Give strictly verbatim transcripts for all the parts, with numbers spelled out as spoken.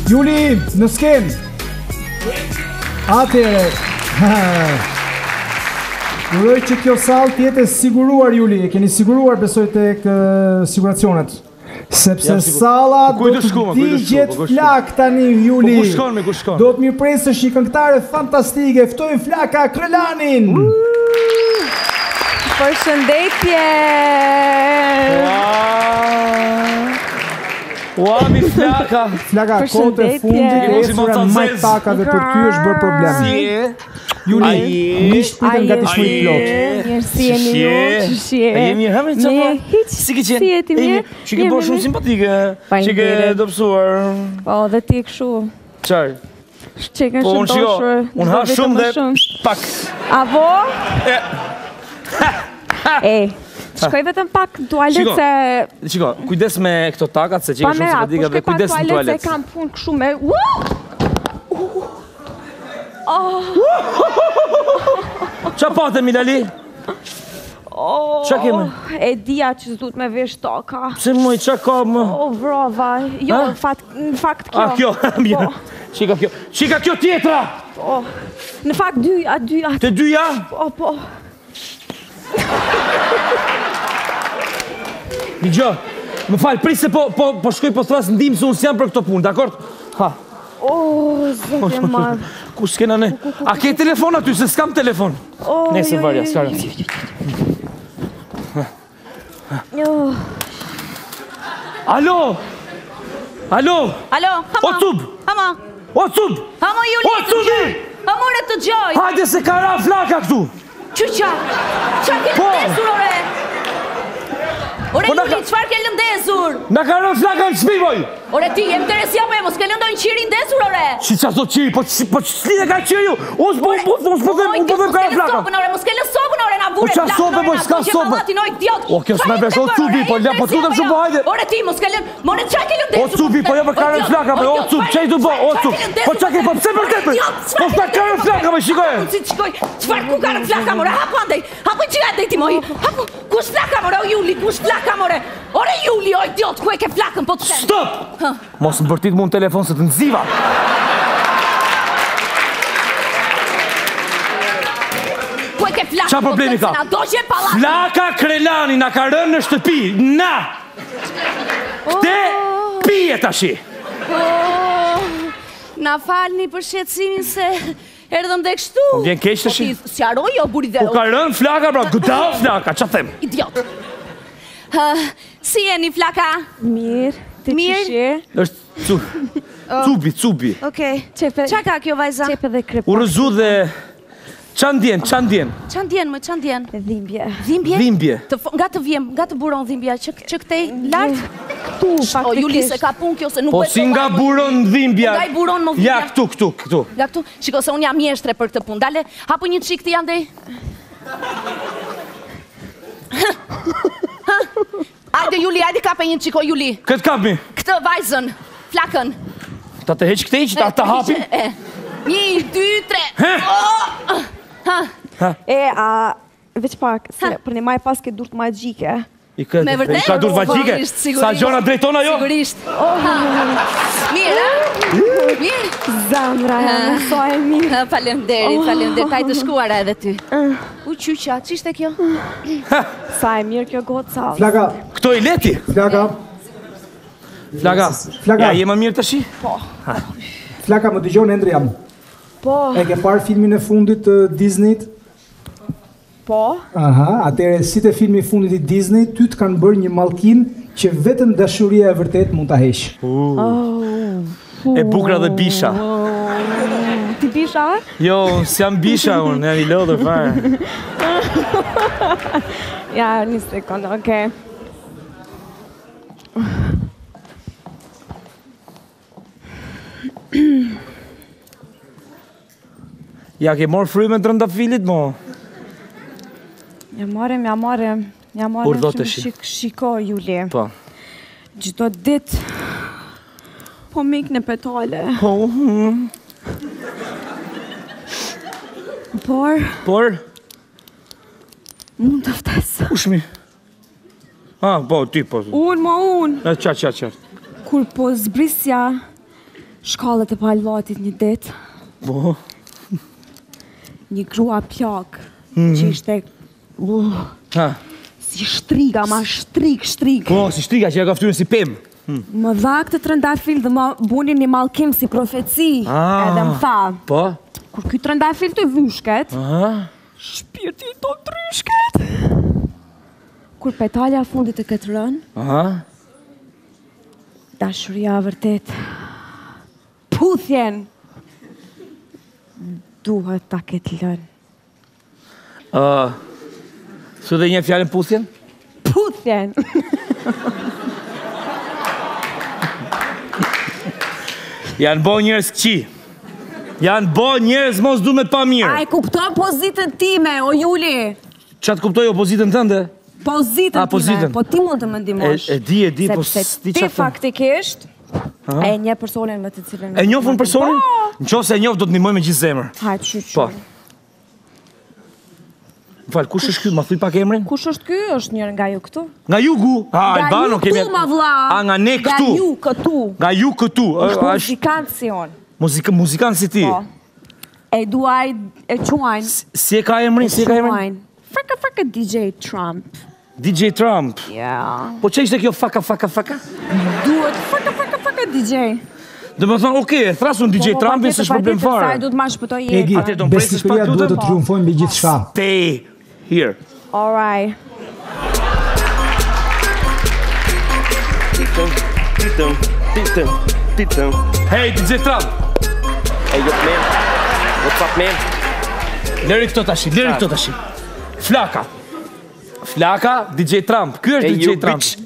Juli, në sken. Atëre. Uroj që kjo sallë të jetë e siguruar, Juli. E keni siguruar, besoj tek uh, siguracionet. Sepse salla do të digjet flak tani, Juli. Ku shkon me, ku shkon? Do të mirëpresësh një këngëtare fantastike. Ftoj Flaka Krelanin. Përshëndetje. Ua, mi Flaka. Flaka, kote fundit e esura majt takave për ty është bërë problem. Si e? Juli, nisht pritën nga të shmujt plot. Mirë, si e një ju, që shje. E jemi hëmë, që po? Si ke qenë? Si e ti mirë? Që ke bërë shumë simpatike, që ke dopsuar. Po, dhe ti këshu. Qarë? Që ke Po, unë shiko, unë ha shumë dhe pak. A vo? E, shkoj vetëm pak në tualet se... Qiko, kujdes me këto takat, se që ke shumë simpatike dhe kujdes në tualet. Pa merat, po shkoj pak tualet se kam punë këshu me... Qa pate, Milali? Qa keme? E dia që s'du të me vesh toka. Pse moj, qa ka më? O, vrova. Jo, në fakt kjo. A, kjo, mirë. Qika kjo. Qika kjo tjetra! Në fakt dyja, dyja. Të dyja? Po, po. Një gjë, më falë, prisë se po shkoj po thras ndim se unë s'jam për këto punë, dakord? Ha. O, zëtë e madhë. Ku s'kena ne? A ke telefon aty, se s'kam telefon? Nese varja, s'kara. Alo! Alo! Alo, hama! O cub! Hama! O cub! Hama Juli, të gjoj! Hamore të gjoj! Hajde se ka ra Flaka këtu! Qyqa! Qa ke lëndesur, ore? Ore Juli, qfar ke lëndesur? Na ka ra Flaka në shpi, boj! Ore ti, jem të resja me, mos ke lëndojnë qiri ndesur, ore? Që qa thot qiri, po qësline ka qiri ju? Unë s'po dhe ka ra Flaka! Mos ke lë sopën, ore, na vure! Po qa sope, po s'ka sope! O, kjo s'me besh, o cubi, po le, po tutëm shumë, po hajde! Ore ti, mos ke lë... More, qa ke lëndesur? O cubi, po jo për ka ra Flaka, o cub, që i du bo, o cub! Po qa ke, po pse për tepe? Po s'ta ka ra Flaka, me shikoj! Qfar ku ka ra Flaka, more? Hapu andej! Hapu që andej ti, moj! Hapu! Kush Flaka, more? O Juli, kush Flaka, more? Ore Juli, o idiot, ku e ke Flakën, po të sen? Stop! Mos më bërtit mu në telefon se të nëziva! Ku e ke Flakën, qa problemi ka? Flaka Krelani na ka rënë në shtëpi, na! Këte pije tashi! Na falni për shqetsimin se erdhëm dhe kështu. Po vjen keq tashi? Sjaroj o buri dhe... Po ka rënë Flaka, pra, gëdao Flaka, qa them? Idiot! Si jeni Flaka? Mirë, të qëshje? është cubi, cubi. Okej, qa ka kjo vajza? Qepe dhe krepa. U rëzu dhe... Qa ndjen, qa ndjen? Qa ndjen, më qa ndjen? Dhimbje. Dhimbje? Dhimbje. Nga të vjem, nga të buron dhimbja, që këtej lartë? Tu, faktikisht. O, Juli, se ka pun kjo, se nuk... Po si nga buron dhimbja? Nga i buron më dhimbja? Ja, këtu, këtu, këtu. Nga këtu? Shiko, se unë jam mjeshtre për këtë pun. Dale, hapu një qik të janë dhej. Ajde, Juli, ajde kape një qiko, Juli. Këtë kapi? Këtë vajzën, Flakën. Ta të heq këtej që ta të hapi? Një, dy, tre. E, a, veç pak, se për një maj pas ke durt magjike. I ka dur magjike? Sa gjona drejtona jo? Sigurisht. Mirë, mirë. Zamra, në so e mirë. Falemderit, falemderit, taj të shkuara edhe ty. U qyqa, që ishte kjo? Sa e mirë kjo gotë sa. Flaka. Këto i leti? Flaka. Flaka. Flaka. Ja, jema mirë të shi? Po. Flaka, më dëgjon Endri jam. Po. E ke parë filmin e fundit të Disneyt? Po. Aha, atëre si të filmi i fundit i Disney, ty të kanë bërë një mallkin që vetëm dashuria e vërtet mund ta heq. E bukra dhe bisha. Ti bisha? Jo, s'jam bisha unë, jam i lodhër fare. Ja, një sekundë, okej. Ja ke morë fryme të rëndafilit, mo? Ja marem, ja marem. Ja marem Urdhë të që më shiko, Juli. Po. Gjdo dit, po mik në petale. Po, Por, por? mund të ftesë. Ushmi? Ah, po, ti po. Unë, ma unë. Qatë, qatë, qatë. Kur po zbrisja, shkallët e pallatit një ditë. Po. Një grua plak, që ishte... Ha. Si shtriga, ma shtrig, shtrig. Po, si shtriga që ja ka ftyrën si pem. Më dha këtë trëndafil dhe më bunin një malkim si profeci. Edhe më tha. Po? Kur këtë trëndafil të vyshket, shpirti të tryshket. Kur petalja fundit e këtë rënë, dashuria vërtet, puthjen, duhet ta këtë lënë. Su dhe një fjallën puthjen? Puthjen! Janë bo njërës këqi. Janë bo njërës mos du me pa mirë. A, e kuptoj pozitën time, o Juli. Qa të kuptoj opozitën tënde? Pozitën time, po ti mund të më ndimosh. E di, e di, po sepse ti faktikisht e një personin me të cilën... E njofën personin? Në qo se e njofë do të ndimoj me gjithë zemër. Hajtë qyqë. Po. Më falë, kush është kjo? Ma thuj pak emrin? Kush është kjo? është njërë nga ju këtu? Nga ju gu? Nga ju këtu, ma vla! A, nga ne këtu? Nga ju këtu. Nga ju këtu. është muzikant si on. Muzikant si ti? Po. E duaj e quajnë. Si e ka emrin? Si e ka emrin? Faka faka D J Trump. D J Trump? Ja. Po që ishte kjo faka faka faka? Duhet faka faka faka D J. Dhe më thonë, oke, thrasun D J Trumpin së shpërblim fare. Sa duhet ma shpëtoj jetë. Egi, besikuria duhet të triumfojnë me gjithë shka. Stay here. All right. Titëm, titëm, titëm. Hey, D J Trump. Hey, yo, man. What's up, man? Lëri këto tashi, lëri këto tashi. Flaka. Flaka, D J Trump. Ky është D J Trump.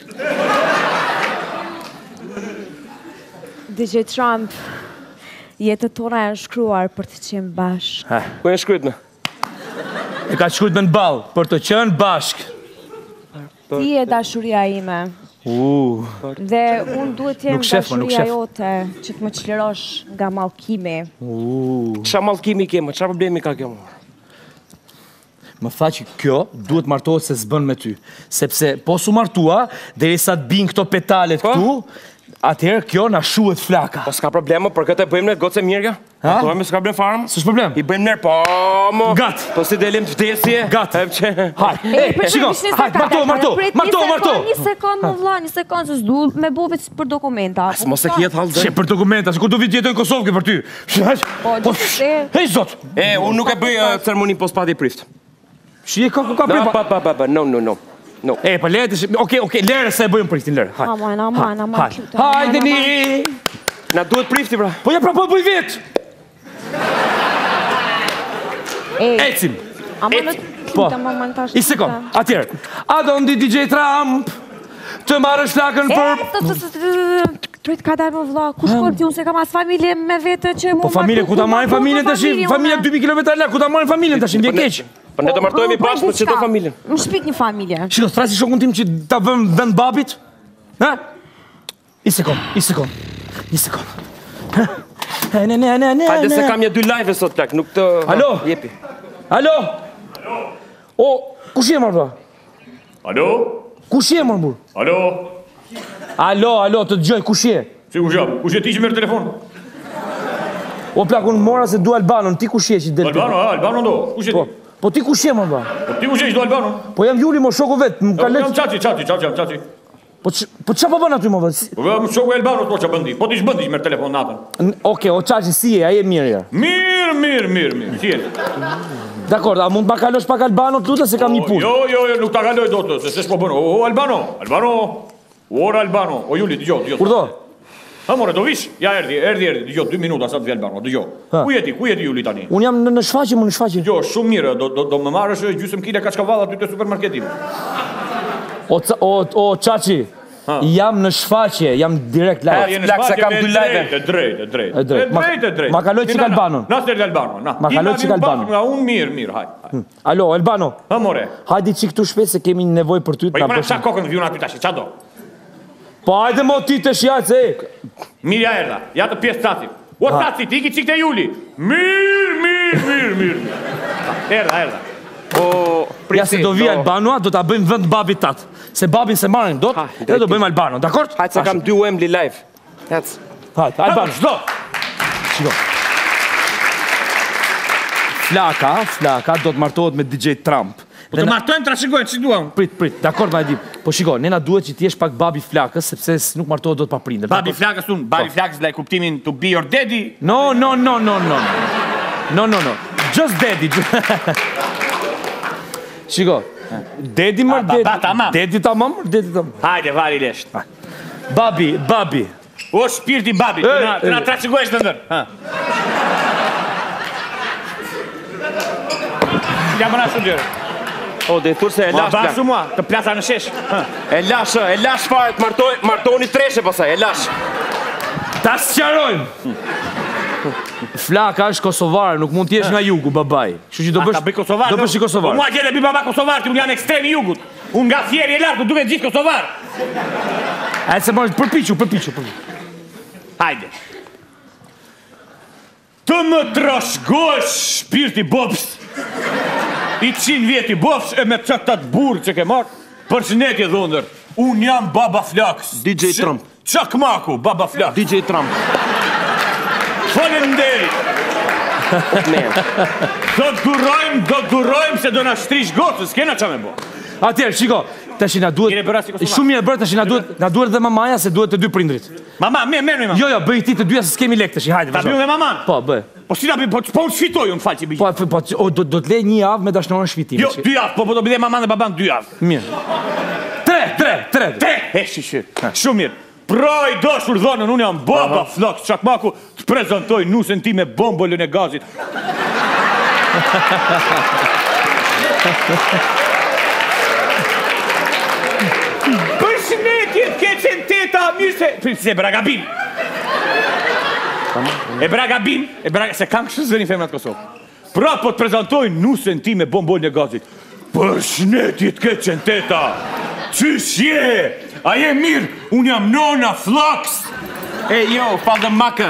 D J Trump, jetët tona e në shkruar për të qenë bashkë. Ku e në shkryt me? E ka shkryt me në balë, për të qenë bashkë. Ti e dashuria ime. Dhe unë duhet jem dashuria jote që të më qlirosh nga mallkimi. Qa mallkimi kemë? Qa problemi ka kemë? Më tha që kjo duhet martohet se zbën me ty. Sepse po su martua, deri sa të bin këto petalet këtu, atëherë kjo na shuhet flaka. Po s'ka problema, për këtë e bëjmë ne gocë e mirë kja? Ha? Po s'ka problem farmë? S'është problem? I bëjmë nërë, po mo... Gatë! Po si delim të vdesje? Gatë! Haj, e, shiko, haj, marto, marto, marto, marto! Një sekund, më vla, një sekund, se s'du me bovit për dokumenta. As mos e kjetë halë Që për dokumenta, se ku du vitë jetë në Kosovë ke për ty? Po, gjithë Hej, zot! E, unë nuk e bëj ceremoni pospati prift. Shije, ka, ka, No, pa, pa, pa, pa, no, no, no. No. E, pa lere të... Oke, oke, lere se e bëjmë priftin, lere. Haj. Aman, aman, aman. Hajde ni! Na duhet prifti, pra. Po ja pra po bëj vetë! Ecim! Aman, Po, i sekund, atjerë. Adon di D J Trump, të marrë shlakën për... Trojt ka dalë më vla, ku shkon ti unë se kam as familje me vete që mu... Po familje, ku ta marrin familjen të shim? Familja dy mijë kilometra larg, ku ta marrin familjen të shim? Vje keq. Po ne do martohemi bashkë për çdo familjen. Më shpik një familje. Shiko, thrasi shokun tim që ta vëm vend babit? Ha? I sekund, i sekund. Një sekund. Ne ne ne ne. Hajde se kam një dy live sot plak, nuk të Alo. jepi. Alo. O, kush je më? Alo? Kush je më? Alo? Alo, alo, të dëgjoj, kush je? Si kush jam? Kush je ti që merr telefon? O plak, unë mora se du Albanon, ti kush je që del? Albano, a, Albano do. Kush je ti? Po ti kush je më ba? Po ti kush je që do Albano? Po jam Juli, mo shoku vet, më ka Jam lec. çaçi, çaçi, çaçi, çaçi. Po ç- po ç'a po bën aty më vet? Po jam shoku i Albanut, po ç'a bën ti? Po ti ç'bën ti që merr telefon natën? Okej, o çaçi si je, ai e mirë ja. Mirë, mirë, mirë, mirë. Si je? Dakor, a mund ma kalosh pak Albanot lutem se kam një punë. Jo, jo, jo, nuk ta kaloj dot, se s'po bën. O Albano, Albano. Ora Albano. O Juli, dëgjoj, dëgjoj. Kur do? Ha more, do vish? Ja erdhi, erdhi, erdhi. Dëgjoj, dy minuta sa të vi Albano, dëgjoj. Ku je ti? Ku je ti Juli tani? Un jam në, në shfaqje, më në shfaqje. Jo, shumë mirë, do do do më marrësh gjysmë kile kaçkavall aty te supermarketi. O ca- o o çaçi. Jam në shfaqje, jam direkt live. Plak se kam dy live. E drejt, e drejt. E drejt. Ma- drejt, e drejt. ma kaloj çik Albanon. Na s'del Albanon, na. Ma kaloj çik Albanon. Nga unë mirë, mirë, haj. haj. Alo, Albano. Ha more. Hajde çik këtu shpejt se kemi nevojë për ty Po të i na marrë bësh. sa kokën vjen aty tash, ç'a do? Po hajde mo ti të shjaq se. Mirë ja erdha. Ja të pjesë taci. O taci, ti iki çik te Juli. Mirë, mirë, mirë, mirë. Erdha, erdha. O, Ja se do vi Albanoa, do ta bëjmë vend babit tat. Se babin se marrin dot, Ha, edhe do bëjmë Albano, dakor? Hajde se kam dy Wembley live. Ec. Hajde, hajde bam. Shdo. Shiko. Flaka, flaka, do të martohet me D J Trump. Po të martojmë, trashëgojnë, që duam? Prit, prit, dakord ma e di. Po shiko, nena duhet që t'jesh pak babi flakës, sepse nuk martohet do të paprindër. Babi flakës unë, babi flakës laj kuptimin to be your daddy. No, no, no, no, no. No, no, no. Just daddy. Shiko, daddy mërë daddy. Ba, tamam. Daddy tamam mërë daddy tamam. Hajde, vari lesht. Babi, babi. O shpirti babi, të na trashëgojsh të ndër. Ja më nasë djërë. O, dhe thur se e lash plak. Ma mua, të plasa në shesh. E lash, e lash fare, të martoni treshe pasaj, e lash. Ta sqarojmë. Flaka është kosovarë, nuk mund t'jesh nga jugu, babaj. Kështu që do bësh... Ta bëj kosovarë? Do bësh i kosovarë. Po mua gjete bi baba kosovarë, ti unë janë ekstremi jugut. Unë nga fjeri e lartë, duke gjithë kosovarë. A e se mërë, përpichu, përpichu, përpichu. Hajde. Të më trashgosh shpirti bobs. I qinë vjeti bofsh e me qëtat burë që ke marrë. Përshëndetje dhondër. Unë jam baba flaks. D J Trump. Çakmaku, baba flaks. D J Trump. Faleminderit. Do të durojmë, do të durojmë se do na shtrish gocës, s'kena qa me bo. Atjerë, shiko, tash na duhet... Shumë mirë bërë, tash na duhet, na duhet dhe mamaja se duhet të dy prindrit. Mama, me, merë me mama. Jo, jo, bëj ti të dyja se s'kemi lek tash, hajde. Ta bëjmë me maman? Po, bëj. Po si ta bëjmë, po unë shfitoj unë falë që bëjmë. Po, po, o, do, do të lej një javë me dashnorën shfitim. Jo, dy javë, po po do bëjmë maman dhe baban dy javë. Mirë. Tre, tre, tre. Tre, e shishi. Shumë mirë. Praj dashur dhonën, unë jam baba flaks Çakmaku, të prezentoj nusën ti me bombolën e gazit. Përshëndetje, keqen teta, mirë se... Se bragabim. E bragabim, e bragabim, se kam kështë zërin femrat Kosovë. Pra po të prezentoj nusën ti me bombolën e gazit. Përshëndetje, keqen teta. Qysh je? A je mirë? Unë jam nona flaks. E jo, father maka.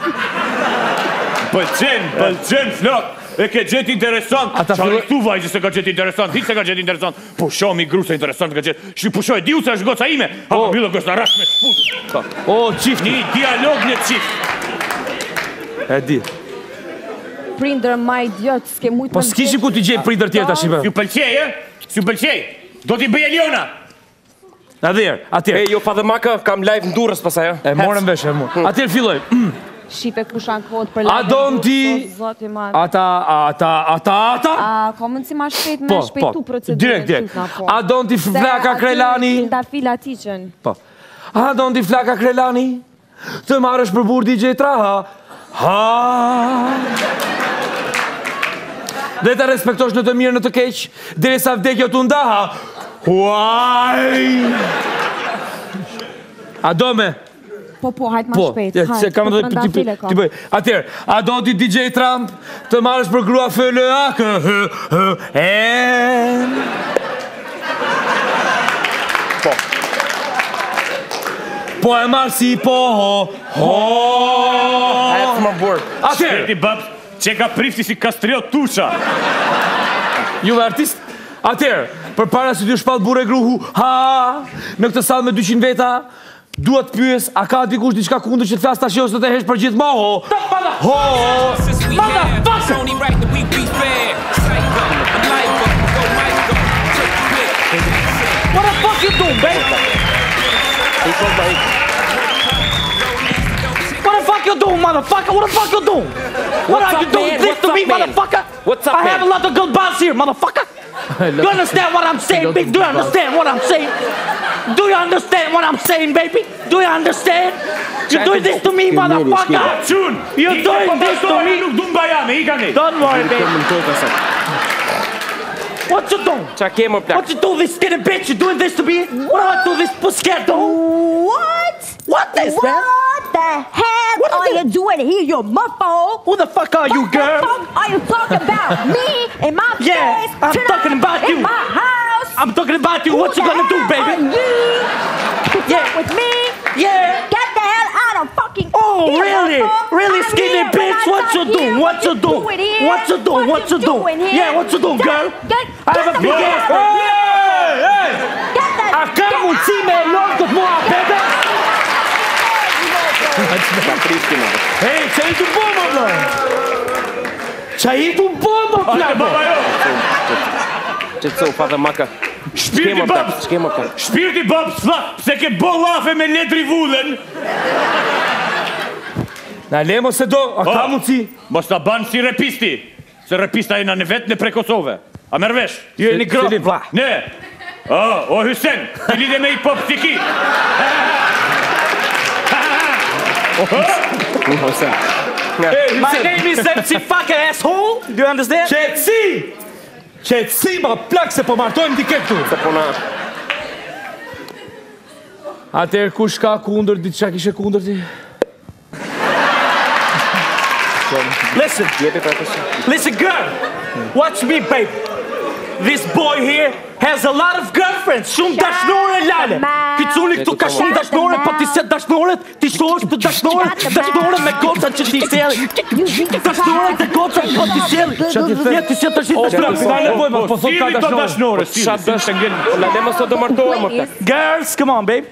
Pëlqen, pëlqen flak. E ke gjetë interesant. Qarë këtu vajgjë se ka gjetë interesant. Hitë se ka gjetë interesant. Po shomi grusa interesant ka gjetë. Shri pushoj, di u se është goca ime. Ha po bilo gështë arash me shputu. O, qift. Një dialog një qift. E di. Prindër ma idiot, s'ke mujtë... Po s'kishim ku t'i gjej prindër tjetër tash i bë. S'ju pëlqej, e? S'ju pëlqej. Do t'i bëj Eliona. Atëherë, atëherë. E jo, father maka, kam live në Durrës pasaj, e morëm vesh, e morëm. Atëherë filloj. Shipe kusha në kohët për A don ti... Ata, ata, ata, ata? A, ka mundë si ma shpejt me shpejtu procedurën. Direkt, direkt. A don ti flaka Krelani? Da fila ti qënë. Po. A don ti flaka Krelani? Të marrësh për burë D J Traha? Ha! Dhe të respektosh në të mirë në të keq, dhe sa vdekjo të ndaha. Huaj! A do me? Po, po, hajtë ma shpejt. Po, se kam dhe ti bëj. Atëherë, a do ti D J Trump të marrësh për grua fëllë a kë hë hë e... Po. Po e marrë si po ho ho... That's my word. Atëherë! Shpeti babs, që ka prifti si kastriot tusha. Juve artist? Atëherë, për para si t'ju shpalë bure gruhu, ha, në këtë salë me dyqind veta, duhet pyes, a ka dikush diçka kundër që të flas tash ose do të hesh për gjithë moho? Ho! What the fuck you doing, babe? What the fuck you doing, motherfucker? What the fuck you doing? What are you doing this to me, motherfucker? What's up, man? I have a lot of good balls here, motherfucker. You understand what I'm saying, baby? Do you understand what I'm saying? Do you understand what I'm saying, baby? Do you understand? You're doing this to me, motherfucker! You're doing this to me! Don't worry, baby. What you doing? Qa ke më plak? What you do, this skinny bitch? You doing this to me? What do I do this pussycat do? What? What is that? What the hell What are is you doing here, you muffo? Who the fuck are you, What the girl? fuck are you talking about? Me in my Yeah, place? I'm tonight, talking about you. In my house? I'm talking about you. Who What you the gonna do, hell baby? Are you to Yeah. talk with me? Yeah. Get the hell out of fucking Oh, here, really? muffo. Really I'm skinny here. When bitch? I What talk you do? here, What you do? doing here? What you do? What you do? doing here? Yeah, what you do, girl? Get, I get have a the big hell ass. out of here. Hey, hey! Get the Acá get un out cime of here. loco, more, baby. Let's Hej, që i të bomë, bro! Që i të bomë, bro! Që të cu, fa dhe maka. Shpirti babs! Shpirti babs, fla, pse ke bo lafe me letri vullën? Na lemo se do, a ka mundësi? Mos ta banë si repisti, se repista e në në vetë në pre Kosove. A mervesh? Ju e një grot, vla. Ne! O, Hysen, ti lidhe me i pop stiki. My name is empty fucking asshole. Do you understand? Qetësi! Qetësi, ma plak se po martojmë di këtu. Se po na... Atëherë kush ka kundër, ditë qa kishe kundër ti? Listen, listen, girl. Watch me, babe. This boy here has a lot of girlfriends. Shumë dashnore lale. Kicuni këtu ka shumë dashnore, pa ti se dashnore, ti shohësh të dashnore, dashnore me goca që ti sjellë. Dashnore të goca që ti sjellë. Ja ti se të shi dashnore. Sa nevojë, ma po thot ka dashnore. Sa dështë ngjen, la demo sot do martohem më këtë. Girls, come on, babe.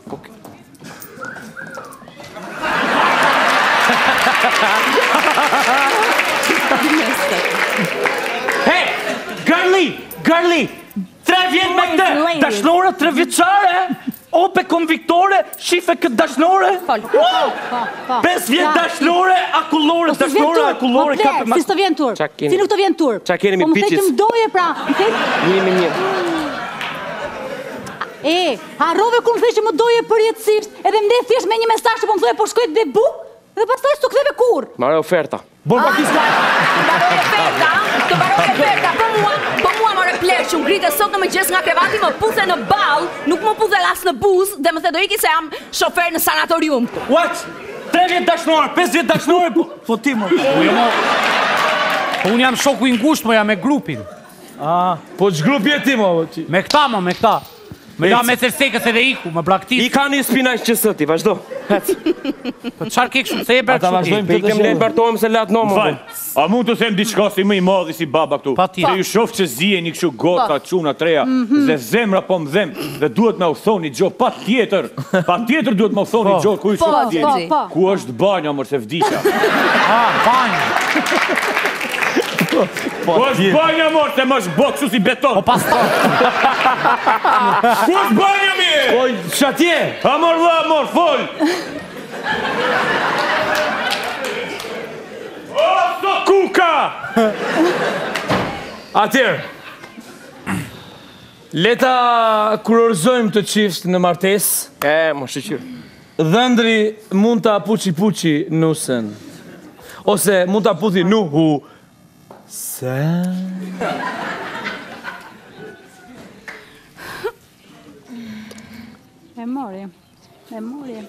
Hey, girly, girly, tre vjet me këtë, dashnore tre vjeçare, ope konviktore, shife këtë dashnore. Pes vjet dashnore, akullore, dashnore, akullore. Si s'to vjen tur? Si nuk të vjen tur? Qa keni mi Po më bitches? thekëm doje pra. Një me një. E, harrove kur më theshë më doje përjetësisht, edhe më dhe thjesht me një mesazh që po më thoje po shkoj të debu, dhe pastaj s'to ktheve kur. Mare oferta. Bon pa kiska. Baroj oferta, të baroj oferta, po mua, po mua më replesh që më grite sot në më gjes nga krevati, më puthe në ball, nuk më puthe las në buz, dhe më the do iki se jam shofer në sanatorium. What? Tre vjet dashnore, pes vjet dashnore, po... Po ti mo. Po unë jam shoku i ngusht, mo jam me grupin. Po që grup jeti, mo? Me këta, mo, me këta. Me da me tërsekës edhe iku, me braktis. I ka një spinaq që sëti, vazhdo. Po qarë ke kështu, se e bërë Ata kështu ti? vazhdojmë Pe i kem lejnë bartohem se latë nomë. Fal, a mund të them diçka si më i madhi si baba këtu? Pa ti. Se ju shof që zije një kështu goca, çuna, treja, dhe zemra po më dhem, dhe duhet me u thoni gjo, pa tjetër, pa tjetër duhet me u thoni gjo, ku i shof Po, tjetër. po. Ku është banja, mërë se vdisha. Ah, banjë. Ku është banja, mërë, se më është boksu si beton. Po pas ta. Ku është banja, mi? Po, shatje! A mërë dha, mërë, fol! O, so kuka! Atëherë, leta kurorzojmë të qift në martes, E, më shqyqyr. dhëndri mund të apuqi puqi nusen. Ose mund të aputhi nuhu sen. E mori, e mori.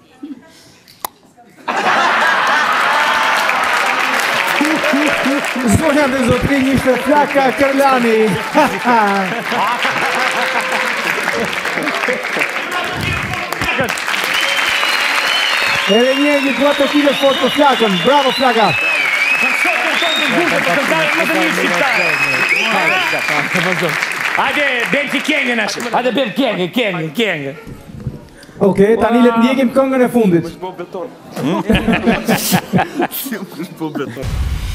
Zonja dhe zotrin ishte Flaka Kërlani. Edhe një një dua të kile fort për Flakën. Bravo Flaka. Hajde, bëm si kenge nashë. Hajde bëm kenge, kenge, kenge. Okej, tani le të ndjekim këngën e fundit. Po beton.